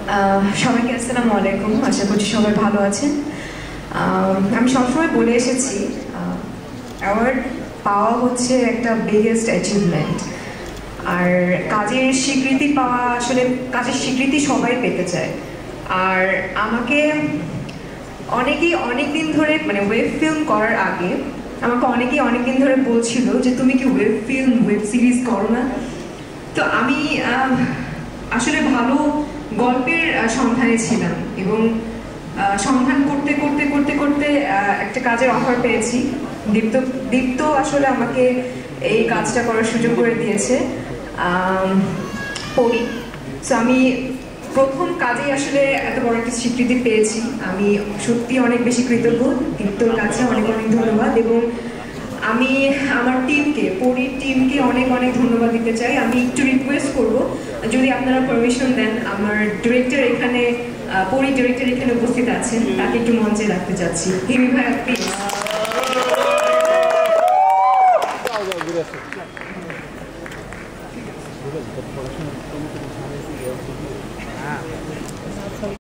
সবাইকে আসসালামু আলাইকুম। আশা করছি সবাই ভালো আছেন। আমি সবসময় বলে এসেছি, অ্যাওয়ার্ড পাওয়া হচ্ছে একটা বিগেস্ট অ্যাচিভমেন্ট। আর কাজের স্বীকৃতি পাওয়া, আসলে কাজের স্বীকৃতি সবাই পেতে চায়। আর আমাকে অনেকেই অনেক দিন ধরে, মানে ওয়েব ফিল্ম করার আগে আমাকে অনেকেই অনেক দিন ধরে বলছিল যে তুমি কি ওয়েব ফিল্ম, ওয়েব সিরিজ করো না? তো আমি আসলে ভালো গল্পের সন্ধানে ছিলাম এবং সন্ধান করতে করতে করতে করতে একটা কাজের অফার পেয়েছি। দীপ্ত আসলে আমাকে এই কাজটা করার সুযোগ করে দিয়েছে। পড়ি, সো আমি প্রথম কাজেই আসলে এত বড় একটা স্বীকৃতি পেয়েছি। আমি সত্যি অনেক বেশি কৃতজ্ঞ দীপ্তর কাছে, অনেক অনেক ধন্যবাদ। এবং আমি আমার টিমকে, পরির টিমকে অনেক অনেক ধন্যবাদ দিতে চাই। আমি একটু রিকোয়েস্ট করব, যদি আপনারা পারমিশন দেন, আমার ডিরেক্টর এখানে, পরি ডিরেক্টর এখানে উপস্থিত আছেন, তাকে একটু মঞ্চে রাখতে চাচ্ছি। হিমি ভাই প্লিজ।